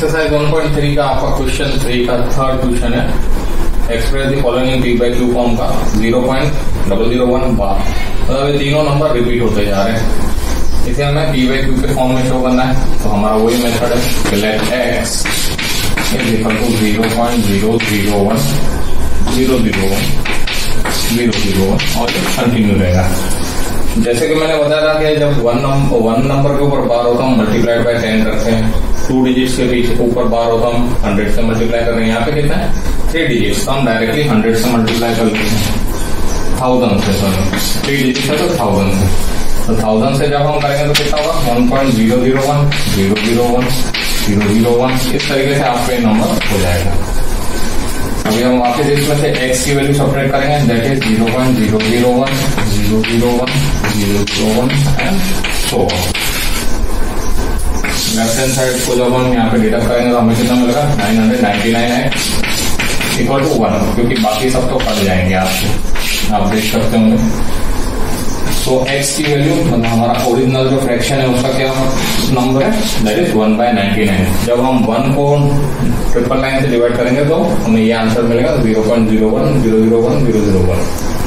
Exercise 1.3 का आपका question 3 का थर्ड क्वेश्चन है। Express the following p by q form का 0.001 बार, मतलब ये तीनों नंबर रिपीट होते जा रहे हैं। इसे हमें पी बाई क्यू के फॉर्म में शो करना है, तो हमारा वही मेथड है, let x is equal to 0.001 और ये कंटिन्यू रहेगा। जैसे कि मैंने बताया था कि जब वन नंबर के ऊपर बार होता हम मल्टीप्लाइड बाय 10 करते हैं, 2 डिजिट्स के पीछे ऊपर बार होता हम 100 से मल्टीप्लाई कर रहे हैं। यहाँ पे कितना है 3 डिजिट्स, तो हम डायरेक्टली 100 से मल्टीप्लाई कर लेते हैं 1000 से, सॉरी 3 डिजिट्स है तो 1000 से, तो 1000 से जब हम करेंगे तो कितना होगा 1.001 001 इस तरीके से आपका नंबर हो जाएगा। अभी हम वापस इसमें से x की वैल्यू सब्ट्रैक्ट करेंगे, that is 0.001 and so on. Left hand side को जब हम यहाँ पे डिडक्ट करेंगे तो हमें कितना मिलेगा 999 इक्वल टू 1, क्योंकि बाकी सब तो कट जाएंगे आपके, आप देख सकते होंगे। तो x की वैल्यू मतलब हमारा ओरिजिनल जो फ्रैक्शन है उसका क्या नंबर है, दैट इज 1/99। जब हम 1 को 999 से डिवाइड करेंगे तो हमें ये आंसर मिलेगा 0.01001।